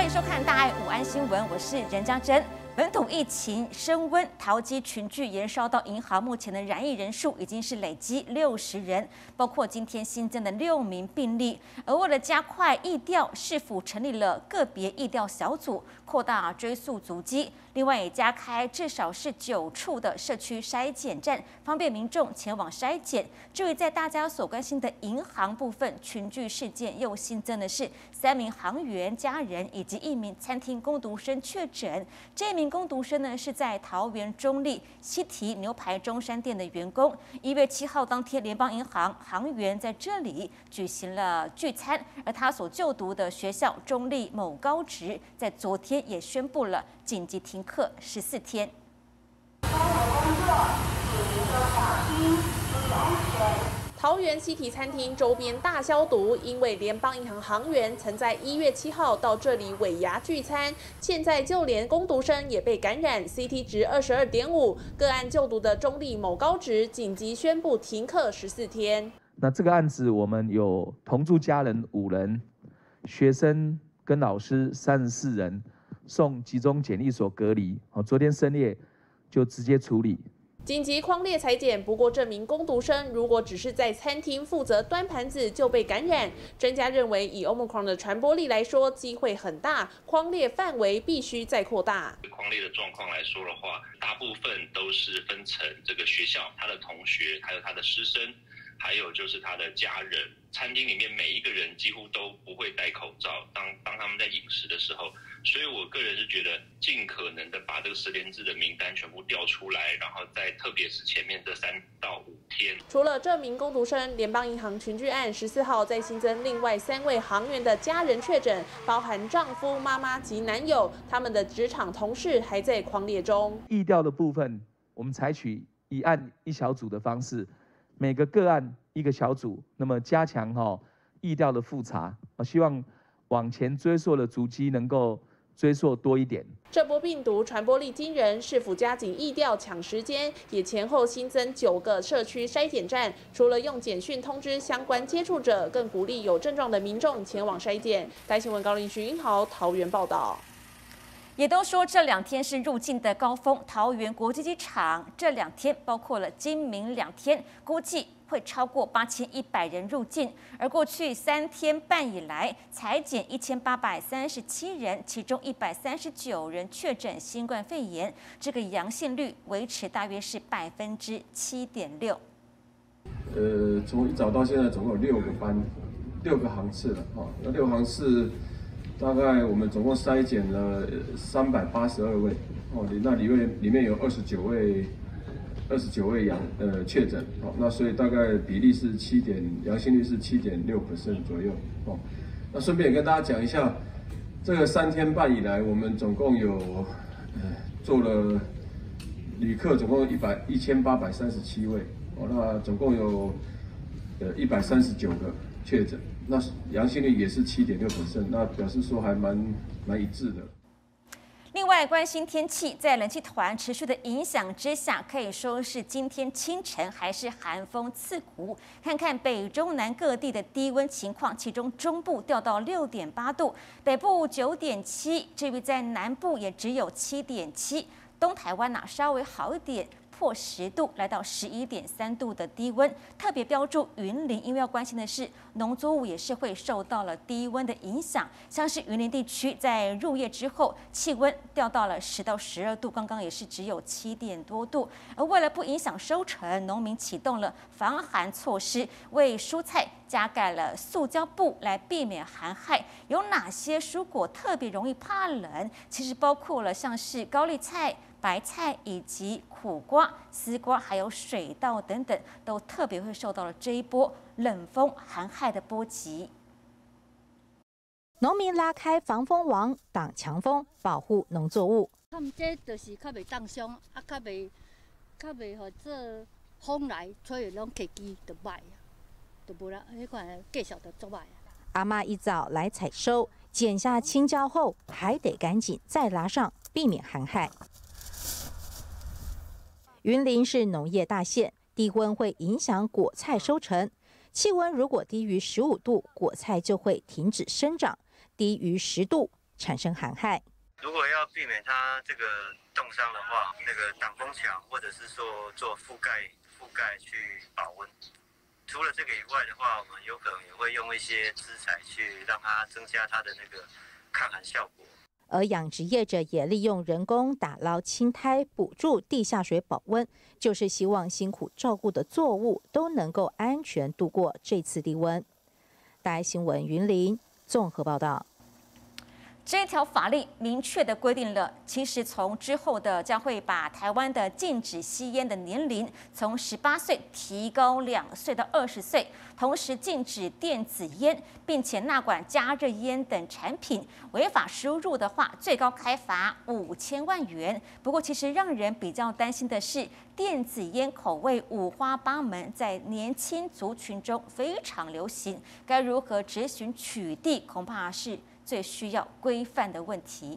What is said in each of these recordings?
欢迎收看《大爱午安新闻》，我是任家珍。本土疫情升温，桃机群聚延烧到银行，目前的染疫人数已经是累积60人，包括今天新增的6名病例。而为了加快疫调，市府成立了个别疫调小组，扩大追溯足迹。另外也加开至少是9处的社区筛检站，方便民众前往筛检。至于在大家所关心的银行部分，群聚事件又新增的是3名行员家人以及1名餐厅工读生确诊。这名工读生呢是在桃园中立西提牛排中山店的员工。1月7号当天，联邦银行行员在这里举行了聚餐，而他所就读的学校中立某高职在昨天也宣布了紧急停课14天。 桃园西提餐厅周边大消毒，因为联邦银行行员曾在1月7号到这里尾牙聚餐，现在就连工读生也被感染 ，CT 值22.5，个案就读的中立某高职紧急宣布停课14天。 那这个案子我们有同住家人5人，学生跟老师34人，送集中检疫所隔离。昨天深夜就直接处理。 紧急匡列采检，不过这名工读生如果只是在餐厅负责端盘子就被感染，专家认为以 Omicron 的传播力来说，机会很大，匡列范围必须再扩大。 匡列的状况来说的话，大部分都是分成这个学校、他的同学，还有他的师生，还有就是他的家人。餐厅里面每一个人几乎都不会戴口罩，当他们在饮食的时候，所以我个人是觉得尽可能的把这个10连制的名单全部调出来，然后再特别是前面这3到5天。 除了这名工读生，联邦银行群聚案14号再新增另外3位行员的家人确诊，包含丈夫、妈妈及男友，他们的职场同事还在匡列中。 疫调的部分，我们采取1案1小组的方式，每个个案1个小组，那么加强疫调的复查，希望往前追溯的足迹能够追溯多一点。 这波病毒传播力惊人，市府加紧疫调抢时间，也前后新增9个社区筛检站。除了用简讯通知相关接触者，更鼓励有症状的民众前往筛检。台新闻高林徐英豪桃园报道。 也都说这2天是入境的高峰，桃园国际机场这2天包括了今明2天，估计会超过8100人入境。而过去3天半以来，采检1837人，其中139人确诊新冠肺炎，这个阳性率维持大约是7.6%。 从一早到现在总共有6个班，6个航次了那6个航次。大概我们总共筛检了382位那里面有29位确诊那所以大概比例是阳性率是7.6% 左右那顺便也跟大家讲一下，这个3天半以来，我们总共有做了旅客总共1837位那总共有139个确诊。那阳性率也是7.6%，那表示说还蛮一致的。 另外，关心天气，在冷气团持续的影响之下，可以说是今天清晨还是寒风刺骨。看看北中南各地的低温情况，其中中部掉到6.8度，北部9.7，至于在南部也只有7.7，东台湾稍微好一点。破10度，来到11.3度的低温，特别标注云林，因为要关心的是农作物也是会受到了低温的影响，像是云林地区在入夜之后，气温掉到了10到12度，刚刚也是只有7点多度。而为了不影响收成，农民启动了防寒措施，为蔬菜加盖了塑胶布来避免寒害。有哪些蔬果特别容易怕冷？其实包括了像是高丽菜、白菜以及苦瓜、丝瓜，还有水稻等等，都特别会受到了这一波冷风寒害的波及。 农民拉开防风网，挡强风，保护农作物。 他们这就是较袂冻伤，较袂互这风来吹，拢起机就歹啊，就无啦，迄款继续就足歹啊。 阿嬷一早来采收，剪下青椒后，还得赶紧再拉上，避免寒害。云林是农业大县，低温会影响果菜收成。气温如果低于15度，果菜就会停止生长；低于10度， 产生寒害。 如果要避免它这个冻伤的话，那个挡风墙或者是说做覆盖去保温。除了这个以外的话，我们有可能也会用一些资材去让它增加它的那个抗寒效果。 而养殖业者也利用人工打捞青苔，补助地下水保温，就是希望辛苦照顾的作物都能够安全度过这次低温。大爱新闻云林综合报道。 这条法令明确的规定了，其实从之后的将会把台湾的禁止吸烟的年龄从18岁提高2岁到20岁，同时禁止电子烟，并且纳管加热烟等产品，违法输入的话，最高开罚5000万元。不过，其实让人比较担心的是，电子烟口味五花八门，在年轻族群中非常流行，该如何执行取缔，恐怕是最需要规范的问题。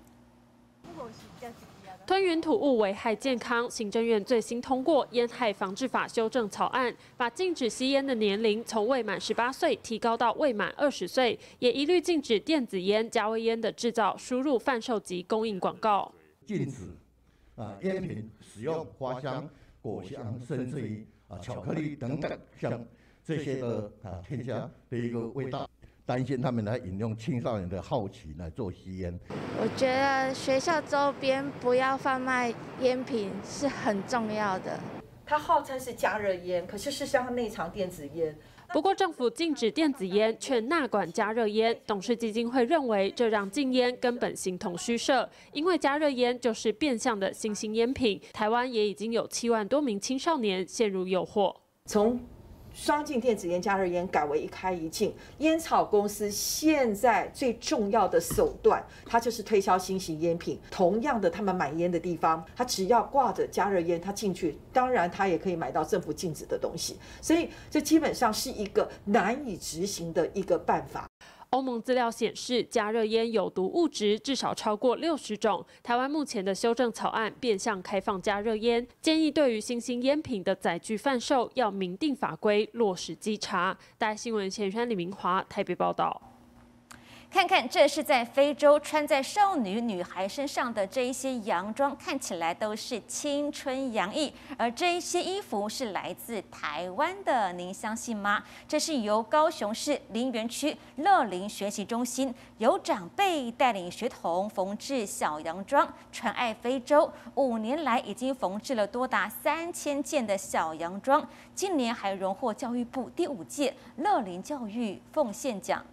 吞云吐雾危害健康，行政院最新通过《烟害防治法》修正草案，把禁止吸烟的年龄从未满18岁提高到未满20岁，也一律禁止电子烟、加味烟的制造、输入、贩售及供应广告。 禁止烟品使用花香、果香，甚至于巧克力等等像这些的添加的一个味道。担心他们来引用青少年的好奇来做吸烟。 我觉得学校周边不要贩卖烟品是很重要的。 它号称是加热烟，可是事实上它内藏电子烟。 不过政府禁止电子烟，却纳管加热烟。董事基金会认为，这让禁烟根本形同虚设，因为加热烟就是变相的新兴烟品。台湾也已经有7万多名青少年陷入诱惑。 从双禁电子烟、加热烟改为一开一禁，烟草公司现在最重要的手段，它就是推销新型烟品。同样的，他们买烟的地方，他只要挂着加热烟，他进去，当然他也可以买到政府禁止的东西。所以，这基本上是一个难以执行的一个办法。 欧盟资料显示，加热烟有毒物质至少超过60种。台湾目前的修正草案变相开放加热烟，建议对于新兴烟品的载具贩售要明定法规，落实稽查。大爱新闻前山李明华台北报道。 看看，这是在非洲穿在少女女孩身上的这一些洋装，看起来都是青春洋溢。而这一些衣服是来自台湾的，您相信吗？这是由高雄市林园区乐龄学习中心由长辈带领学童缝制小洋装，传爱非洲。5年来已经缝制了多达3000件的小洋装，今年还荣获教育部第5届乐龄教育奉献奖。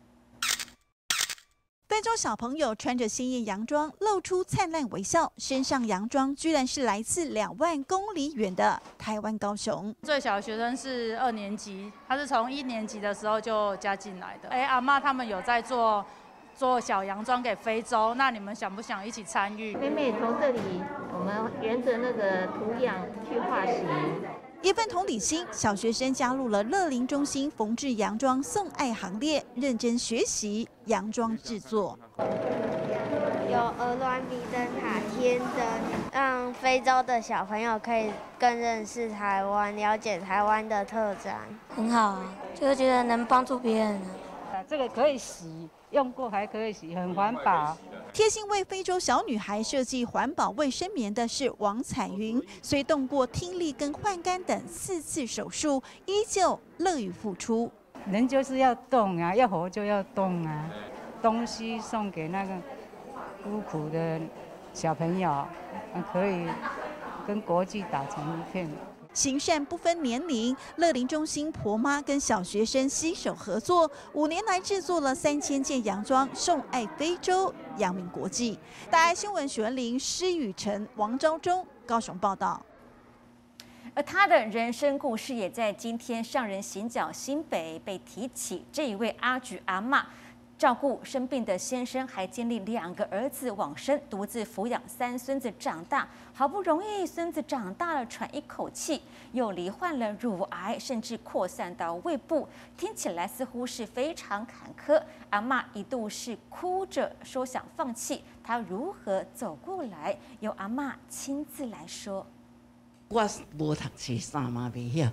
非洲小朋友穿着鲜艳洋装，露出灿烂微笑，身上洋装居然是来自2万公里远的台湾高雄。 最小的学生是2年级，他是从1年级的时候就加进来的。阿嬷他们有在做小洋装给非洲，那你们想不想一起参与？ 妹妹从这里，我们沿着那个图样去画习。 一份同理心，小学生加入了乐龄中心缝制洋装送爱行列，认真学习洋装制作。 有鹅銮鼻灯塔、天灯，让非洲的小朋友可以更认识台湾，了解台湾的特产。 很好啊，就是觉得能帮助别人。 这个可以洗，用过还可以洗，很环保。 贴心为非洲小女孩设计环保卫生棉的是王彩云，虽动过听力跟换肝等4次手术，依旧乐于付出。 人就是要动啊，要活就要动啊。东西送给那个孤苦的小朋友，可以跟国际打成一片。 行善不分年龄，乐龄中心婆妈跟小学生携手合作，5年来制作了3000件洋装，送爱非洲，扬名国际。大爱新闻许文玲、施雨辰、王昭忠高雄报道。 而他的人生故事也在今天上人行脚新北被提起。这一位阿菊阿嬷照顾生病的先生，还经历2个儿子往生，独自抚养3孙子长大。好不容易孙子长大了，喘一口气，又罹患了乳癌，甚至扩散到胃部，听起来似乎是非常坎坷。阿嬷一度是哭着说想放弃，她如何走过来？由阿嬷亲自来说。 我无读册，啥嘛袂晓，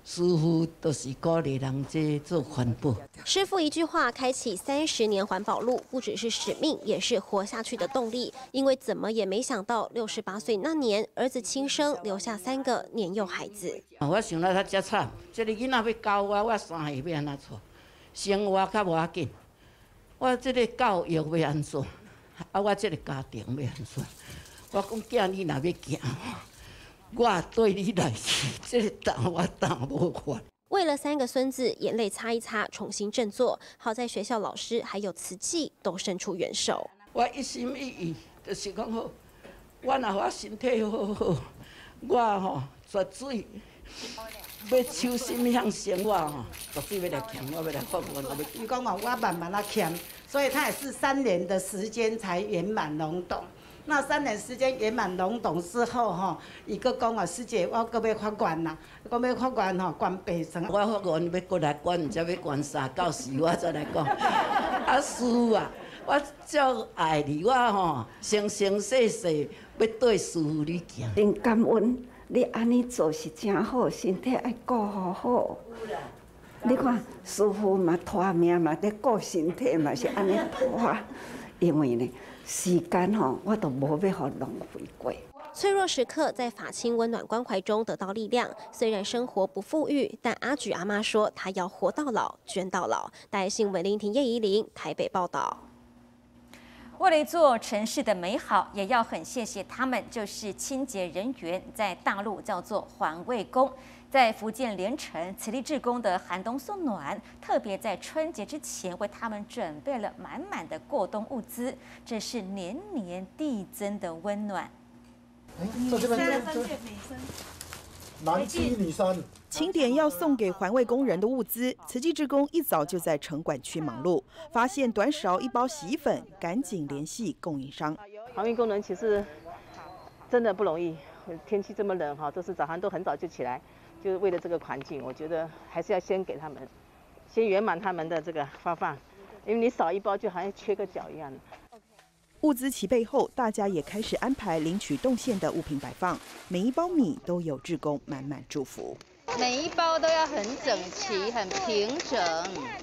师傅都是鼓励人这做环保。 师傅一句话，开启30年环保路，不只是使命，也是活下去的动力。因为怎么也没想到，68岁那年，儿子轻生，留下3个年幼孩子。 我想到他遮惨，这个囡仔要教我3岁要安怎做？生活较无要紧，我这个教育要安怎？我这个家庭要安怎？我讲囝你若要行，我对你来说，这个担我担无完。 为了3个孙子，眼泪擦一擦，重新振作。好在学校老师还有慈济都伸出援手。 我一心一意就是讲好，我若我身体好，我绝水要抽心向生我绝对要来欠，我要来放我要。 伊讲嘛，我慢慢欠，所以他也是3年的时间才圆满笼统。那3年时间圆满笼统之后，伊个讲师姐，我搁要发愿啦，我要发愿捐8层。 我发愿要过来捐，才要捐3到4，我再来讲。师父啊，我足爱你，我生生世世要对师父你行。 真感恩你安尼做是真好，身体爱顾好。你看师父嘛拖命嘛，在顾身体嘛是安尼拖，因为呢。时间我都无要互浪费过。 脆弱时刻在法亲温暖关怀中得到力量。虽然生活不富裕，但阿菊阿妈说她要活到老，捐到老。大爱新闻林婷、叶怡玲台北报道。 为了一座城市的美好，也要很谢谢他们，就是清洁人员，在大陆叫做环卫工。在福建连城慈力志工的寒冬送暖，特别在春节之前为他们准备了满满的过冬物资，这是年年递增的温暖。 这边男7女3。清点要送给环卫工人的物资，慈济志工一早就在城管区忙碌，发现短少1包洗衣粉，赶紧联系供应商。 环卫工人其实真的不容易，天气这么冷都是早上都很早就起来。就是为了这个环境，我觉得还是要先给他们，先圆满他们的这个发放，因为你少1包就好像缺个角一样。 物资齐备后，大家也开始安排领取动线的物品摆放，每1包米都有志工满满祝福。 每1包都要很整齐、很平整，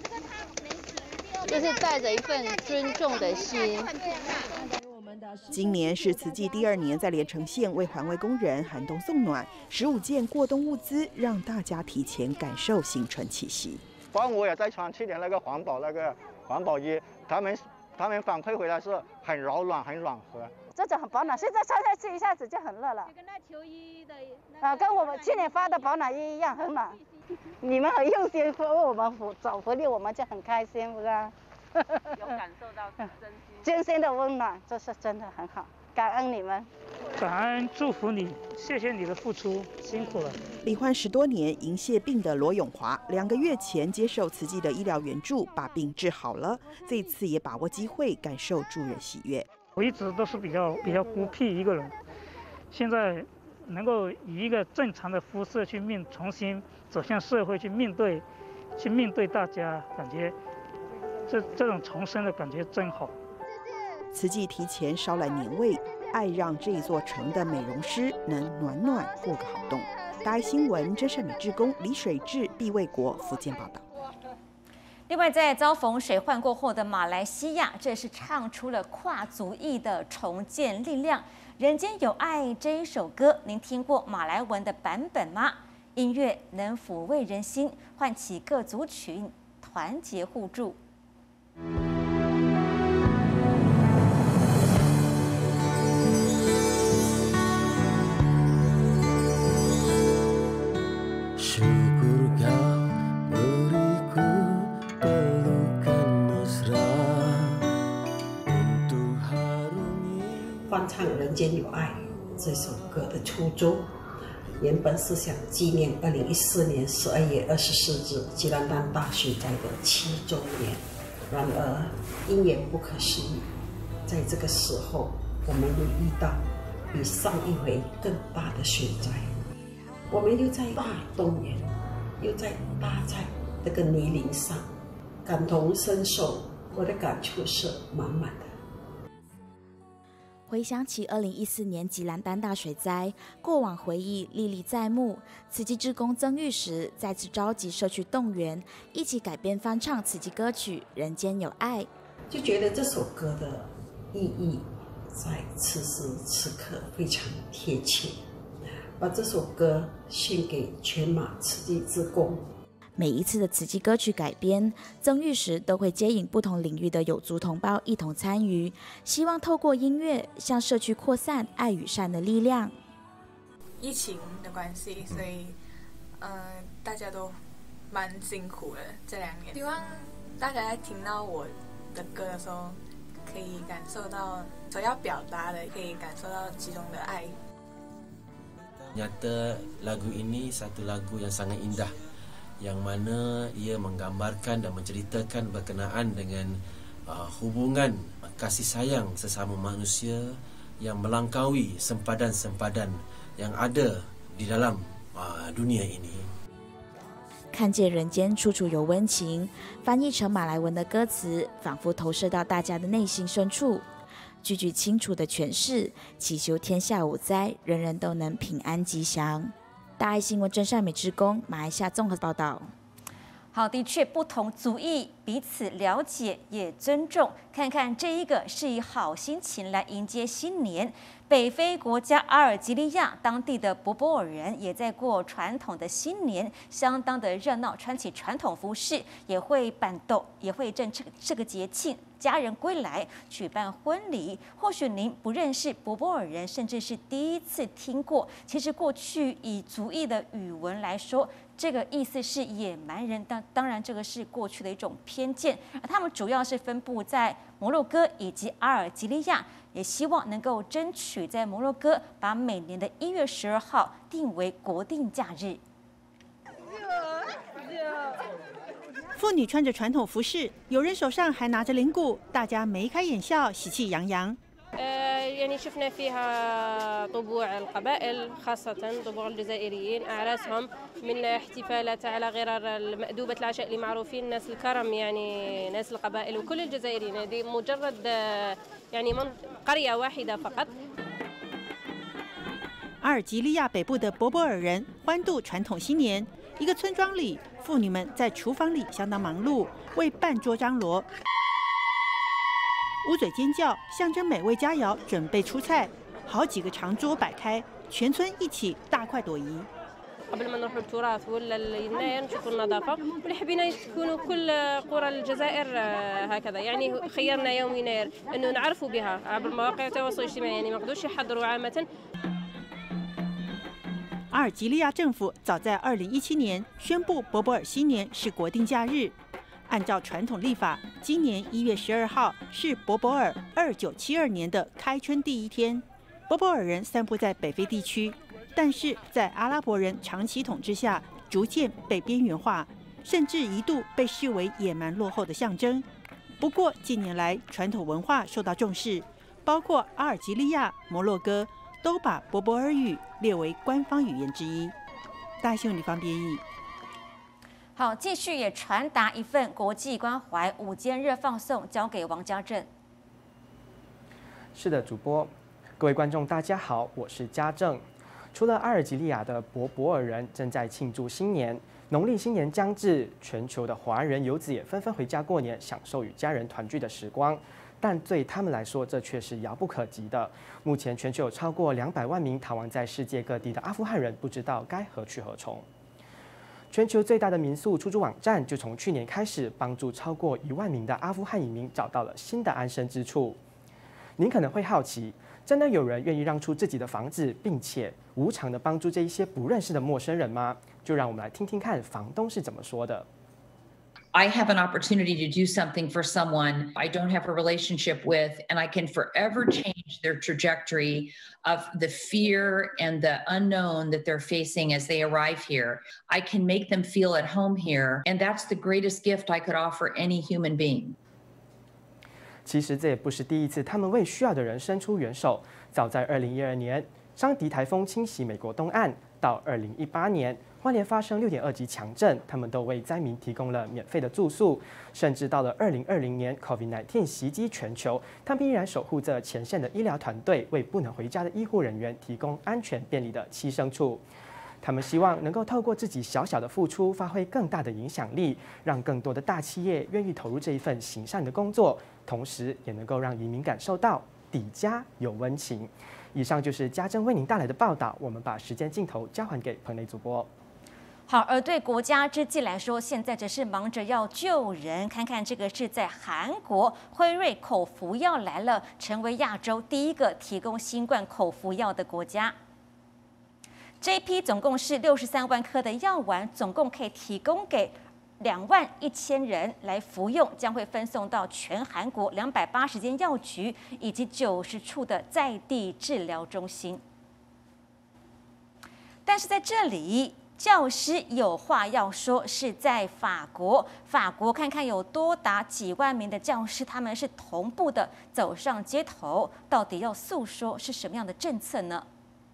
就是带着一份尊重的心。 今年是慈济第2年在连城县为环卫工人寒冬送暖，15件过冬物资让大家提前感受新春气息。 包括我也在穿去年那个环保衣，他们反馈回来是很柔软、很软和。 这种很保暖，现在穿下去一下子就很热了。就跟那球衣的跟我们去年发的保暖衣一样，很暖。你们很用心为我们找福利，我们就很开心，不是？ 有感受到真心的温暖，这是真的很好，感恩你们， 感恩祝福你，谢谢你的付出，辛苦了。 罹患10多年银屑病的罗永华，2个月前接受慈济的医疗援助，把病治好了。这次也把握机会，感受助人喜悦。 我一直都是比较孤僻一个人，现在能够以一个正常的肤色去重新走向社会去面对大家，感觉这种重生的感觉真好。 慈济提前捎来年味，爱让这座城的美容师能暖暖过个好冬。大爱新闻真善美志工李水志、毕卫国福建报道。 另外，在遭逢水患过后的马来西亚，这是唱出了跨族裔的重建力量。《人间有爱》这一首歌，您听过马来文的版本吗？音乐能抚慰人心，唤起各族群团结互助。 翻唱《人间有爱》这首歌的初衷，原本是想纪念2014年12月24日吉兰丹大水灾的7周年。然而，因缘不可思议，在这个时候，我们又遇到比上一回更大的水灾。我们又在大动员，又在搭在这个泥泞上，感同身受，我的感触是满满的。 回想起2014年吉兰丹大水灾，过往回忆历历在目。慈济志工曾玉石再次召集社区动员，一起改编翻唱慈济歌曲《人间有爱》， 就觉得这首歌的意义在此时此刻非常贴切，把这首歌献给全马慈济志工。 每一次的慈济歌曲改编，曾玉石都会接引不同领域的有族同胞一同参与，希望透过音乐向社区扩散爱与善的力量。 疫情的关系，所以大家都蛮辛苦的这2年。希望大家在听到我的歌的时候，可以感受到所要表达的，可以感受到其中的爱。 Nyata lagu ini satu lagu yang sangat indah.Yang mana ia menggambarkan dan menceritakan berkenaan dengan hubungan kasih sayang sesama manusia yang melangkaui sempadan-sempadan yang ada di dalam dunia ini. 看见人间处处有温情，翻译成马来文的歌词，仿佛投射到大家的内心深处，句句清楚的诠释，祈求天下无灾，人人都能平安吉祥。大爱新闻真善美志工马来西亚综合报道。 好，的确，不同族裔彼此了解也尊重。看看这一个是以好心情来迎接新年。北非国家阿尔及利亚当地的柏柏尔人也在过传统的新年，相当的热闹，穿起传统服饰，也会办斗，也会趁这个节庆家人归来举办婚礼。或许您不认识柏柏尔人，甚至是第一次听过。其实过去以族裔的语文来说，这个意思是野蛮人，当然这个是过去的一种偏见。而他们主要是分布在摩洛哥以及阿尔及利亚，也希望能够争取在摩洛哥把每年的1月12号定为国定假日。 妇女穿着传统服饰，有人手上还拿着铃鼓，大家眉开眼笑，喜气洋洋。 يعني شفنا فيها طبوع القبائل خاصة طبوع الجزائريين أعراسهم من احتفالات على غرار مأدوبة العشاء اللي معروفين ناس الكرم يعني ناس القبائل وكل الجزائريين هذه مجرد يعني قرية واحدة فقط. 阿尔及利亚北部的柏柏尔人欢度传统新年，一个村庄里，妇女们在厨房里相当忙碌，为办桌张罗。捂嘴尖叫，象征美味佳肴准备出菜，好几个长桌摆开，全村一起大快朵颐。 قبل ما نروحوا التراث ولا يناير نشوفوا النظافة واللي حبينا تكونوا كل قرى الجزائر هكذا يعني خيرنا يوم يناير إنه نعرفوا بها عبر مواقع التواصل الاجتماعي يعني ما يقدروش يحضروا عامة. 阿尔及利亚政府早在2017年宣布柏柏尔新年是国定假日。按照传统历法，今年1月12号是柏柏尔2972年的开春第一天。柏柏尔人散布在北非地区，但是在阿拉伯人长期统治下，逐渐被边缘化，甚至一度被视为野蛮落后的象征。不过近年来，传统文化受到重视，包括阿尔及利亚、摩洛哥都把柏柏尔语列为官方语言之一。大新闻李方编译。 好，继续也传达一份国际关怀，午间热放送交给王家正。 是的，主播，各位观众，大家好，我是家正。除了阿尔及利亚的柏柏尔人正在庆祝新年，农历新年将至，全球的华人游子也纷纷回家过年，享受与家人团聚的时光。但对他们来说，这却是遥不可及的。目前，全球有超过200万名逃亡在世界各地的阿富汗人，不知道该何去何从。全球最大的民宿出租网站就从去年开始，帮助超过1万名的阿富汗移民找到了新的安身之处。您可能会好奇，真的有人愿意让出自己的房子，并且无偿的帮助这一些不认识的陌生人吗？就让我们来听听看房东是怎么说的。 I have an opportunity to do something for someone I don't have a relationship with, and I can forever change their trajectory of the fear and the unknown that they're facing as they arrive here. I can make them feel at home here, and that's the greatest gift I could offer any human being. 其实这也不是第一次他们为需要的人伸出援手。早在2012年，桑迪台风侵袭美国东岸， 到2018年，花莲发生6.2级强震，他们都为灾民提供了免费的住宿，甚至到了2020年 COVID-19 袭击全球，他们依然守护着前线的医疗团队，为不能回家的医护人员提供安全便利的栖身处。他们希望能够透过自己小小的付出，发挥更大的影响力，让更多的大企业愿意投入这一份行善的工作，同时也能够让移民感受到抵家有温情。以上就是家珍为您带来的报道，我们把时间镜头交还给棚内主播。 好，而对国家之计来说，现在只是忙着要救人。看看这个是在韩国，辉瑞口服药来了，成为亚洲第一个提供新冠口服药的国家。这一批总共是63万颗的药丸，总共可以提供给21000人来服用，将会分送到全韩国280间药局以及90处的在地治疗中心。但是在这里，教师有话要说，是在法国。法国看看有多达几万名的教师，他们是同步的走上街头，到底要诉说是什么样的政策呢？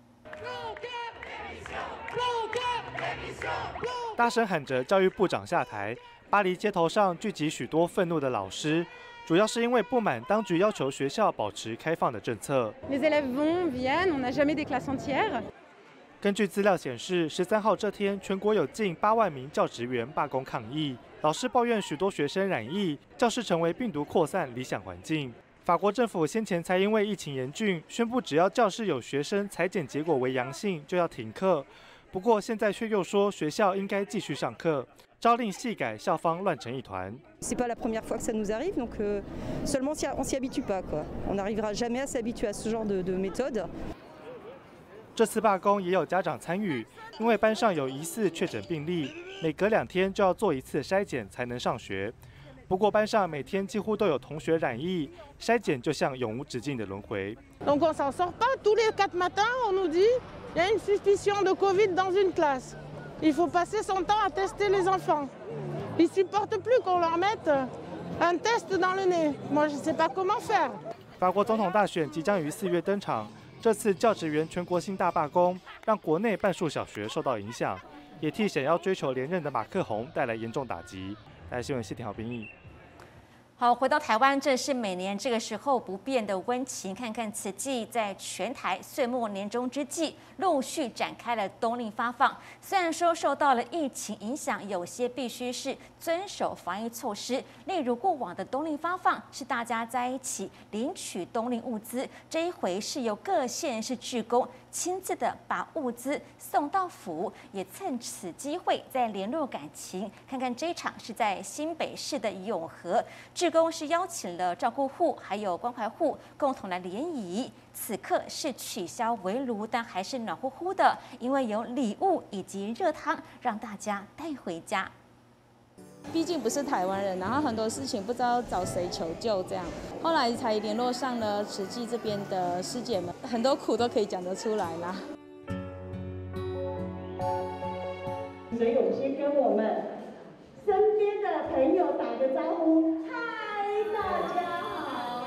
大声喊着教育部长下台，巴黎街头上聚集许多愤怒的老师，主要是因为不满当局要求学校保持开放的政策。 Les élèves vont, viennent, on n'a jamais des classes entières. 根据资料显示，13号这天，全国有近8万名教职员罢工抗议，老师抱怨许多学生染疫，教室成为病毒扩散理想环境。法国政府先前才因为疫情严峻，宣布只要教室有学生采检结果为阳性，就要停课。不过现在却又说学校应该继续上课，朝令夕改，校方乱成一团。 C'est pas la première fois que ça nous arrive, donc seulement on s'y habitue pas, quoi. On n'arrivera jamais à s'habituer à ce genre de méthode. 这次罢工也有家长参与，因为班上有疑似确诊病例，每隔2天就要做一次筛检才能上学。不过班上每天几乎都有同学染疫，筛检就像永无止境的轮回。 Donc on s'en sort pas. Tous les 4 matins, on nous dit il y a une suspicion de Covid dans une classe. Il faut passer son temps à tester les enfants. Ils supportent plus qu'on leur mette un test dans le nez. Moi, je sais pas comment faire. 法国总统大选即将于4月登场，这次教职员全国性大罢工，让国内半数小学受到影响，也替想要追求连任的马克宏带来严重打击。来，新闻谢廷豪编译。 好，回到台湾，这是每年这个时候不变的温情。看看此际，在全台岁末年终之际，陆续展开了冬令发放。虽然说受到了疫情影响，有些必须是遵守防疫措施，例如过往的冬令发放是大家在一起领取冬令物资，这一回是由各县市志工亲自的把物资送到府，也趁此机会再联络感情。看看这一场是在新北市的永和，志工是邀请了照顾户还有关怀户共同来联谊。此刻是取消围炉，但还是暖乎乎的，因为有礼物以及热汤让大家带回家。 毕竟不是台湾人，然后很多事情不知道找谁求救，这样后来才联络上了慈济这边的师姐们，很多苦都可以讲得出来啦。 你们有心跟我们身边的朋友打个招呼，嗨，大家好。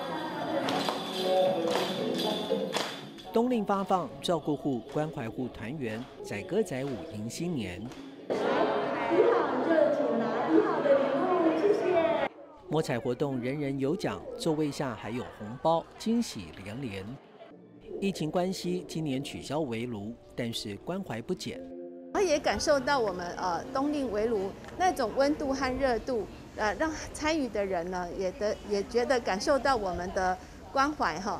冬令发放，照顾户、关怀户团圆，载歌载舞迎新年。 1号你就请拿1号的礼物，谢谢。 摸彩活动人人有奖，座位下还有红包，惊喜连连。疫情关系，今年取消围炉，但是关怀不减。 也感受到我们冬令围炉那种温度和热度，让参与的人呢也觉得感受到我们的关怀哈。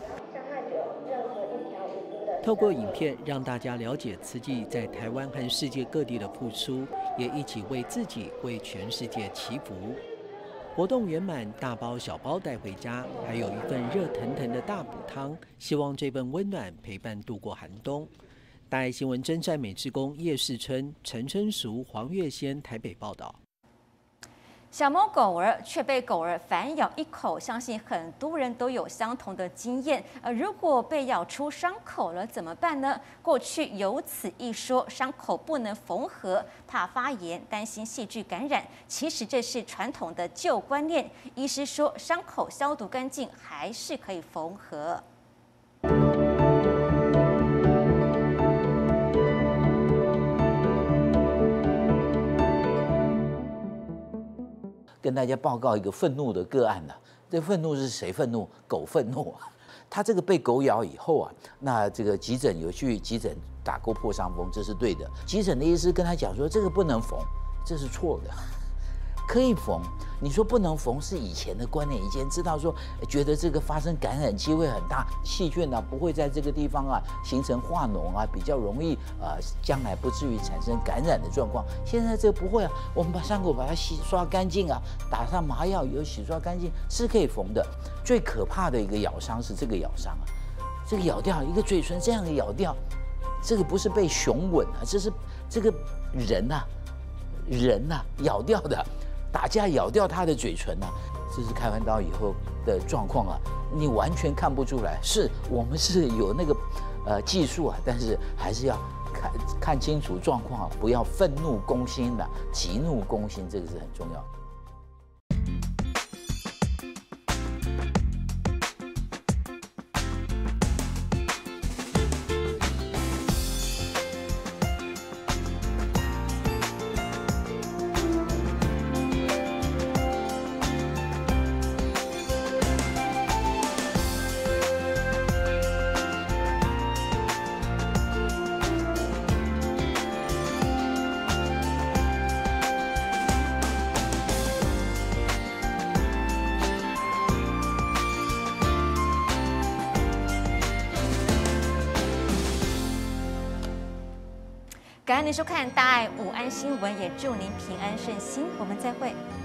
透过影片让大家了解慈济在台湾和世界各地的付出，也一起为自己、为全世界祈福。活动圆满，大包小包带回家，还有一份热腾腾的大补汤，希望这份温暖陪伴度过寒冬。大爱新闻真善美志工叶世春、陈春淑、黄月仙台北报道。 小猫狗儿却被狗儿反咬一口，相信很多人都有相同的经验。如果被咬出伤口了怎么办呢？过去有此一说，伤口不能缝合，怕发炎，担心细菌感染。其实这是传统的旧观念。医师说，伤口消毒干净还是可以缝合。 跟大家报告一个愤怒的个案呢。这愤怒是谁愤怒？狗愤怒啊！他这个被狗咬以后啊，那这个急诊有去急诊打过破伤风，这是对的。急诊的医师跟他讲说，这个不能缝，这是错的。可以缝，你说不能缝是以前的观念，以前知道说觉得这个发生感染机会很大，细菌啊不会在这个地方啊形成化脓啊，比较容易将来不至于产生感染的状况。现在这个不会啊，我们把伤口把它洗刷干净啊，打上麻药以后洗刷干净是可以缝的。最可怕的一个咬伤是这个咬伤啊，这个咬掉一个嘴唇这样的咬掉，这个不是被熊吻啊，这是这个人呐咬掉的。打架咬掉他的嘴唇啊，这是开完刀以后的状况啊，你完全看不出来。是我们是有那个技术啊，但是还是要看清楚状况啊，不要愤怒攻心的，急怒攻心，这个是很重要的。 感恩您收看大爱午安新闻，也祝您平安顺心。我们再会。